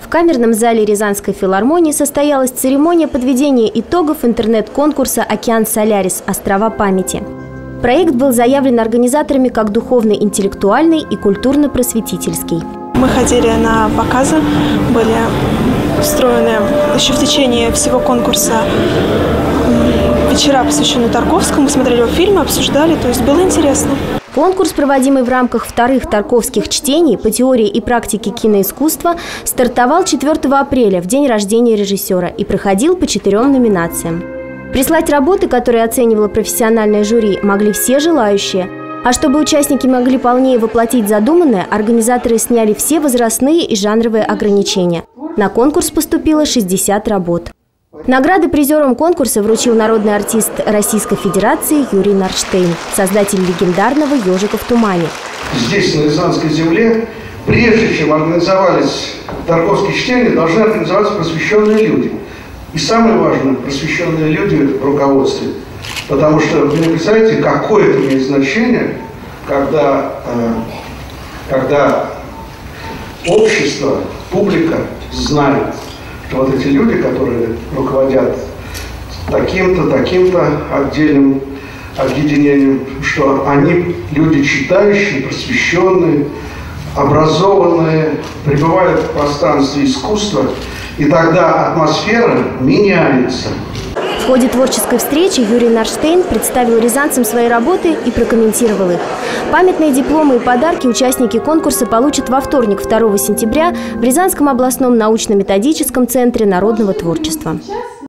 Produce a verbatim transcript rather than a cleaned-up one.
камерном зале Рязанской филармонии состоялась церемония подведения итогов интернет-конкурса «Океан Солярис. Острова памяти». Проект был заявлен организаторами как духовно-интеллектуальный и культурно-просветительский. Мы ходили на показы, были устроены еще в течение всего конкурса вечера, посвященные Тарковскому, смотрели фильмы, обсуждали, то есть было интересно. Конкурс, проводимый в рамках вторых тарковских чтений по теории и практике киноискусства, стартовал четвёртого апреля, в день рождения режиссера, и проходил по четырем номинациям. Прислать работы, которые оценивало профессиональное жюри, могли все желающие. А чтобы участники могли полнее воплотить задуманное, организаторы сняли все возрастные и жанровые ограничения. На конкурс поступило шестьдесят работ. Награды призерам конкурса вручил народный артист Российской Федерации Юрий Нарштейн, создатель легендарного «Ежика в тумане». Здесь, на Рязанской земле, прежде чем организовались тарковские чтения, должны организоваться просвещенные люди. И самое важное, просвещенные люди в руководстве. Потому что вы не представляете, какое это имеет значение, когда, э, когда общество, публика знает, что вот эти люди, которые руководят таким-то, таким-то отдельным объединением, что они люди читающие, просвещенные, образованные, пребывают в пространстве искусства, и тогда атмосфера меняется. В ходе творческой встречи Юрий Нарштейн представил рязанцам свои работы и прокомментировал их. Памятные дипломы и подарки участники конкурса получат во вторник, второго сентября, в Рязанском областном научно-методическом центре народного творчества.